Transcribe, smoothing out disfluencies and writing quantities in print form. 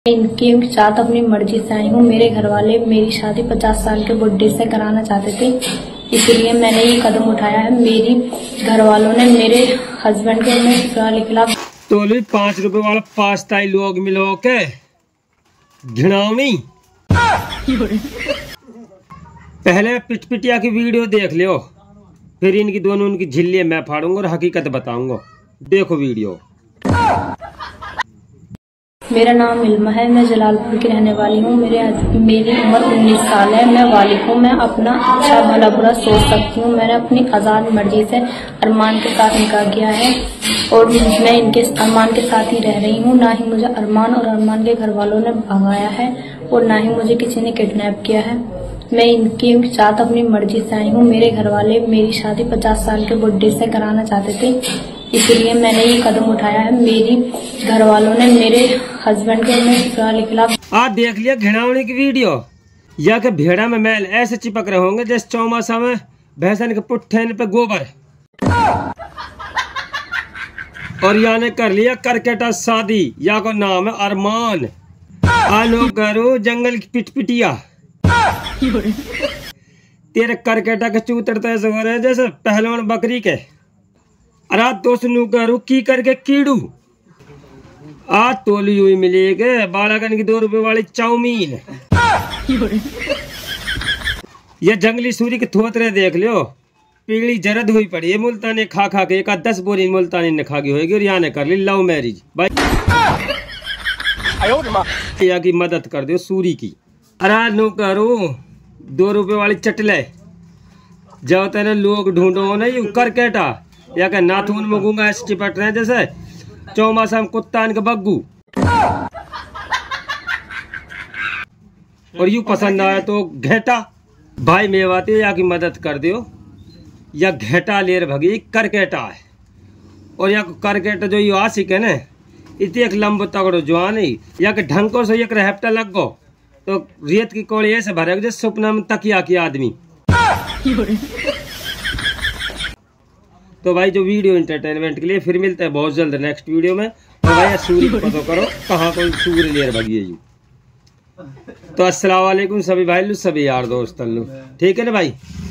इनके साथ अपनी मर्जी से आई हूँ। मेरे घर वाले मेरी शादी 50 साल के बुढ़े से कराना चाहते थे, इसलिए मैंने ये कदम उठाया है। मेरी घर वालों ने मेरे हस्बैंड के ससुराल के खिलाफ तो 5 रुपए वाला पास्ता ही लोग मिलो के घिनावनी। पहले पिटपिटिया की वीडियो देख लियो, फिर इनकी दोनों उनकी झिल्लियां मैं फाड़ूंगा और हकीकत बताऊंगा। देखो वीडियो। मेरा नाम इल्मा है, मैं जलालपुर की रहने वाली हूँ। मेरी उम्र 19 साल है। मैं बालिग हूँ। मैं अपना अच्छा भला बुरा सोच सकती हूँ। मैंने अपनी आजाद मर्जी से अरमान के साथ निकाह किया है और मैं इनके अरमान के साथ ही रह रही हूँ। ना ही मुझे अरमान और अरमान के घर वालों ने भगाया है और ना ही मुझे किसी ने किडनैप किया है। मैं इनके साथ अपनी मर्जी से आई हूँ। मेरे घर वाले मेरी शादी 50 साल के बुढ़े से कराना चाहते थे, इसलिए मैंने ये कदम उठाया है। मेरी घर वालों ने मेरे हस्बैंड के ससुराल के खिलाफ आज देख लिया घिनावनी की वीडियो। या के भेड़ा में मैल ऐसे चिपक रहे होंगे जैसे चौमासा में भैंसन के पुट्ठे पे गोबर। और या ने कर लिया करकेटा शादी, या को नाम है अरमान। आनो करो जंगल की पिटपिटिया। तेरे करकेटा के चूतरता ऐसे हो रहे जैसे पहलवान बकरी के। अरे दोस्त नु करू की करके कीड़ू आज तोली हुई मिलेगी बालागन की 2 रुपए वाली चाउमीन। ये जंगली सूरी के थोतरे देख लियो, पीली जरद हुई पड़ी है मुल्तानी खा खा के। एक 10 बोरी मुल्तानी ने खा गई होगी और यहाँ ने कर ली लव मैरिज। भाई या की मदद कर दो सूरी की। अरे नु करू 2 रुपए वाली चटले जाओ तेने लोग ढूंढो नहीं करकेटा या के नाथून में गूंगा ऐसे चिपट रहे जैसे चौमासा में कुत्ता इनके बग्गू। और यूं पसंद आया तो घेटा भाई मेवाती या की मदद कर दियो। या घेटा लेर भगी करकेटा है और या करकेटा जो यू आशिक है ना इतनी एक लंबो तगड़ो जवान ही या के ढंको से एक रहपटा लग गो तो रेत की कोड़ी ऐसे भरेगा जैसे सपना में तकिया की आदमी। तो भाई जो वीडियो एंटरटेनमेंट के लिए, फिर मिलते हैं बहुत जल्द नेक्स्ट वीडियो में। और भाई सूर्य को पता करो कहाँ कोई सूर्य लेर भगी है। तो अस्सलाम वालेकुम सभी भाई सभी यार दोस्त, ठीक है ना भाई।